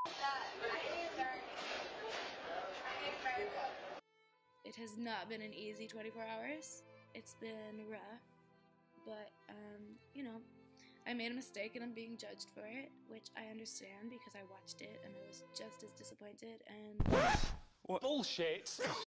It has not been an easy 24 hours. It's been rough, but, you know, I made a mistake and I'm being judged for it, which I understand because I watched it and I was just as disappointed and... What bullshit!